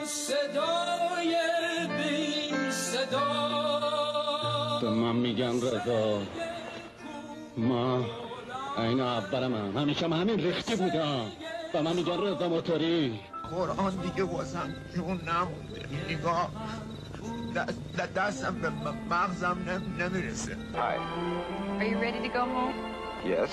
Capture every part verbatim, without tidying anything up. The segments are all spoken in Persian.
صدای بی صدا. به من میگن رضا، ما این اولم هم همیشه من همین رختی بودم. به من میگن رضا موتوری. قرآن دیگه واسم جون نمونده. نگاه دست دستم به مغزم نمیرسه. Hi. Are you ready to go home? Yes.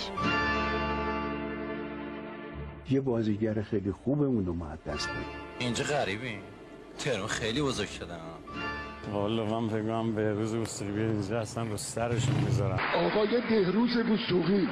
یه بازیگر خیلی خوبمون اومد دست بدیم. اینجا غریبی؟ تهران خیلی بزرگ شدن. والا من فکر کنم بهروز بوستقی بیاد اینجا اصلا رو سرشون میذارم. آقای بهروز بوستقی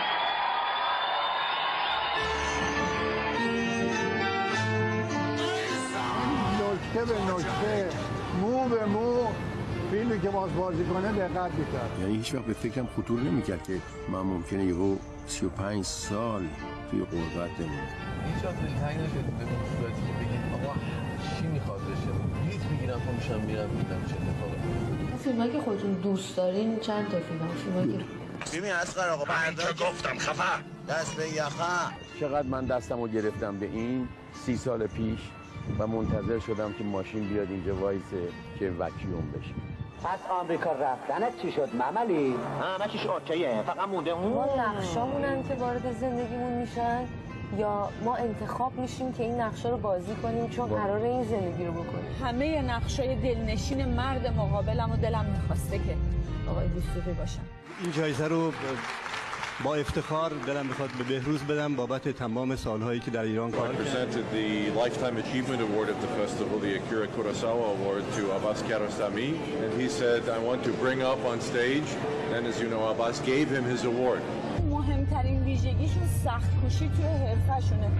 نکته به نکته، مو به مو، فیلمی که باز بازی کنه دقت می‌کرد. یعنی هیچ وقت به فکرم خطور نمی‌کرد که من ممکنه یهو سی و پنج سال توی غربت بمونم. هیچ وقت دلتنگ نشد به اون صورتی که بگید آقا چی میخواد بشه؟ بلیط میگیرم پا میشم میرم میبینم چه اتفاقی میفته. فیلمایی که خودتون دوست دارین چند تا فیلم فیلمایی که ببین اصغر آقا من که گفتم خفا دست به یخم. چقدر من دستمو گرفتم به این سی سال پیش و منتظر شدم که ماشین بیاد اینجا وایسه که وکیوم بشه. بعد آمریکا رفتنت چی شد مملی؟ همه چیش اوکیه، فقط مونده اون ما نقشامونن که وارد زندگیمون میشن یا ما انتخاب میشیم که این نقشا رو بازی کنیم چون قراره این زندگی رو بکنیم. همه نقشای دلنشین مرد مقابلم و دلم میخواسته که آقای بوستقی باشن. این جایزه رو با افتخار دلم میخواد به بهروز بدم بابت تمام سالهایی که در ایران کار کرد. presented the Lifetime Achievement Award at the festival, the Akira Kurosawa Award, to Abbas Kiarostami, and he said, I want to bring up on stage, and as you know, Abbas gave him his award. مهمترین ویژگیشون سخت کوشی توی حرفشونه.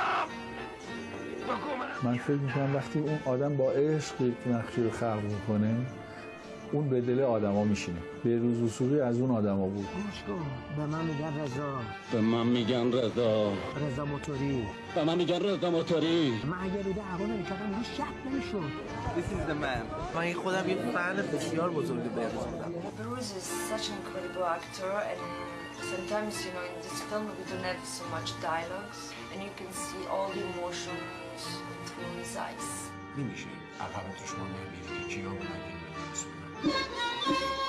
من فکر میکنم وقتی اون آدم با عشق نقشی رو خلق میکنه اون به دل آدما میشینه. بهروز بوستقی از اون آدما بود. گوش کن، به من میگن رضا. به من میگن رضا. رضا موتوری. به من میگن رضا موتوری. من اگه رو دعوا نمیکردم دیگه شک نمیشد. This is the man. من خودم یه فن بسیار بزرگ بهروز بودم. Behruz is such an incredible actor and sometimes you know in this film we don't have so much dialogues and you can see all the emotions through his eyes. نمیشه عقب دشمن نمیری که کیا بودن که نمیرسونن.